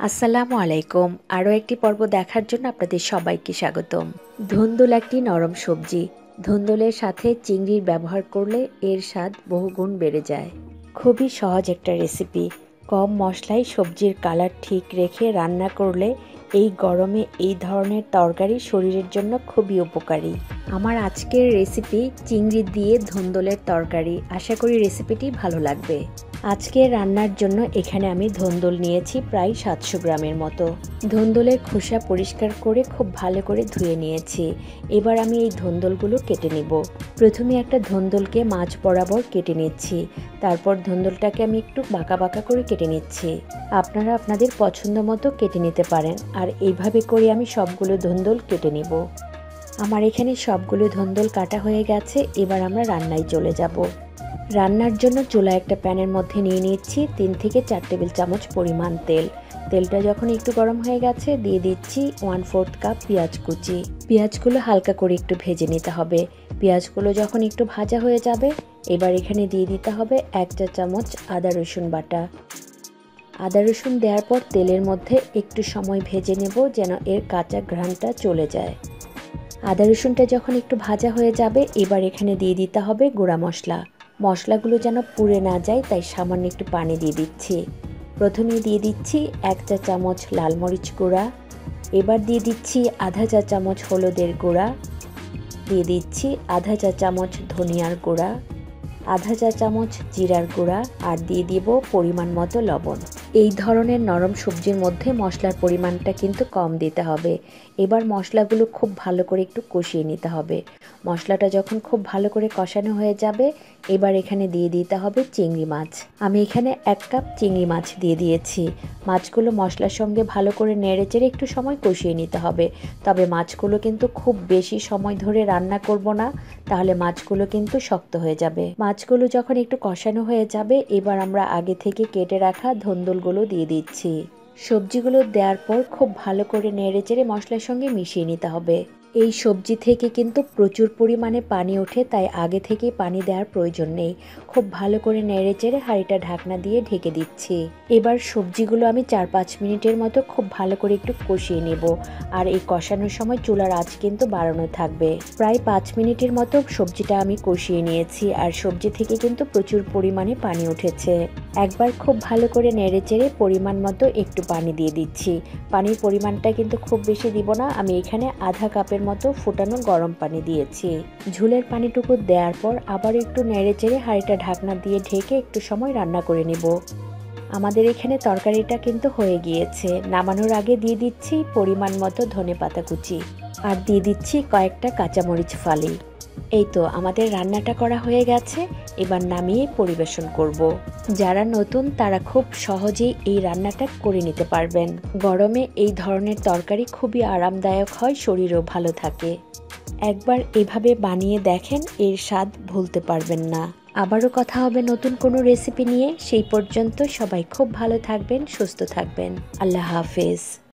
আসসালামু আলাইকুম। আরও একটি পর্ব দেখার জন্য আপনাদের সবাইকে স্বাগতম। ধুন্দুল একটি নরম সবজি। ধুন্দুলের সাথে চিংড়ির ব্যবহার করলে এর স্বাদ বহুগুণ বেড়ে যায়। খুবই সহজ একটা রেসিপি। কম মশলায় সবজির কালার ঠিক রেখে রান্না করলে এই গরমে এই ধরনের তরকারি শরীরের জন্য খুবই উপকারী। আমার আজকের রেসিপি চিংড়ি দিয়ে ধুন্দুলের তরকারি। আশা করি রেসিপিটি ভালো লাগবে। আজকে রান্নার জন্য এখানে আমি ধুন্দুল নিয়েছি প্রায় 700 গ্রামের মতো। ধুন্দুলের খোসা পরিষ্কার করে খুব ভালো করে ধুয়ে নিয়েছি। এবার আমি এই ধুন্দুলগুলো কেটে নিব। প্রথমে একটা ধুন্দুলকে মাঝ বরাবর কেটে নিচ্ছি। তারপর ধুন্দুলটাকে আমি একটু বাঁকা বাঁকা করে কেটে নিচ্ছি। আপনারা আপনাদের পছন্দ মতো কেটে নিতে পারেন। আর এইভাবে করে আমি সবগুলো ধুন্দুল কেটে নিব। আমার এখানে সবগুলো ধুন্দুল কাটা হয়ে গেছে। এবার আমরা রান্নায় চলে যাব। রান্নার জন্য চুলায় একটা প্যানের মধ্যে নিয়ে নিচ্ছি 3 থেকে 4 টেবিল চামচ পরিমাণ তেল। তেলটা যখন একটু গরম হয়ে গেছে দিয়ে দিচ্ছি 1/4 কাপ পেঁয়াজ কুচি। পেঁয়াজগুলো হালকা করে একটু ভেজে নিতে হবে। পেঁয়াজগুলো যখন একটু ভাজা হয়ে যাবে এবার এখানে দিয়ে দিতে হবে 1 চা চামচ আদা রসুন বাটা। আদা রসুন দেওয়ার পর তেলের মধ্যে একটু সময় ভেজে নেব যেন এর কাঁচা ঘ্রাণটা চলে যায়। আদা রসুনটা যখন একটু ভাজা হয়ে যাবে এবার এখানে দিয়ে দিতে হবে গুঁড়া মশলা। মশলাগুলো যেন পুড়ে না যায় তাই সামান্য একটু পানি দিয়ে দিচ্ছি। প্রথমে দিয়ে দিচ্ছি 1 চা চামচ লাল মরিচ গুঁড়া। এবার দিয়ে দিচ্ছি আধা চা চামচ হলুদের গুঁড়া। দিয়ে দিচ্ছি আধা চা চামচ ধনিয়ার গুঁড়া, আধা চা চামচ জিরার গুঁড়া আর দিয়ে দিব পরিমাণ মতো লবণ। এই ধরনের নরম সবজির মধ্যে মশলার পরিমাণটা কিন্তু কম দিতে হবে। এবার মশলাগুলো খুব ভালো করে একটু কষিয়ে নিতে হবে। মশলাটা যখন খুব ভালো করে কষানো হয়ে যাবে এবার এখানে দিয়ে দিতে হবে চিংড়ি মাছ। আমি এখানে 1 কাপ চিংড়ি মাছ দিয়ে দিয়েছি। মাছগুলো মশলার সঙ্গে ভালো করে নেড়েচেড়ে একটু সময় কষিয়ে নিতে হবে। তবে মাছগুলো কিন্তু খুব বেশি সময় ধরে রান্না করব না, তাহলে মাছগুলো কিন্তু শক্ত হয়ে যাবে। মাছগুলো যখন একটু কষানো হয়ে যাবে এবার আমরা আগে থেকে কেটে রাখা ধুন্দুলগুলো দিয়ে দিচ্ছি। সবজিগুলো দেওয়ার পর খুব ভালো করে নেড়েচেড়ে মশলার সঙ্গে মিশিয়ে নিতে হবে। এই সবজি থেকে কিন্তু প্রচুর পরিমাণে পানি ওঠে, তাই আগে থেকেই পানি দেওয়ার প্রয়োজন নেই। খুব ভালো করে নেড়েচেড়ে হাঁড়িটা ঢাকনা দিয়ে ঢেকে দিচ্ছি। এবার সবজিগুলো আমি 4-5 মিনিটের মতো খুব ভালো করে একটু কষিয়ে নেব। আর এই কষানোর সময় চুলার আঁচ কিন্তু বাড়ানো থাকবে। প্রায় 5 মিনিটের মতো সবজিটা আমি কষিয়ে নিয়েছি আর সবজি থেকে কিন্তু প্রচুর পরিমাণে পানি উঠেছে। একবার খুব ভালো করে নেড়েচেড়ে পরিমাণ মতো একটু পানি দিয়ে দিচ্ছি। পানির পরিমাণটা কিন্তু খুব বেশি দিব না। আমি এখানে আধা কাপের মতো ফুটানো গরম পানি দিয়েছি। ঝোলের পানিটুকু দেওয়ার পর আবার একটু নেড়েচেড়ে হাঁড়িটা ঢাকনা দিয়ে ঢেকে একটু সময় রান্না করে নেব। আমাদের এখানে তরকারিটা কিন্তু হয়ে গিয়েছে। নামানোর আগে দিয়ে দিচ্ছি পরিমাণ মতো ধনেপাতা কুচি আর দিয়ে দিচ্ছি কয়েকটা কাঁচামরিচ ফালি। এই তো আমাদের রান্নাটা করা হয়ে গেছে। এবার নামিয়ে পরিবেশন করব। যারা নতুন তারা খুব সহজেই এই রান্নাটা করে নিতে পারবেন। গরমে এই ধরনের তরকারি খুবই আরামদায়ক হয়, শরীরও ভালো থাকে। একবার এভাবে বানিয়ে দেখেন, এর স্বাদ ভুলতে পারবেন না। আবারও কথা হবে নতুন কোনো রেসিপি নিয়ে। সেই পর্যন্ত সবাই খুব ভালো থাকবেন, সুস্থ থাকবেন। আল্লাহ হাফেজ।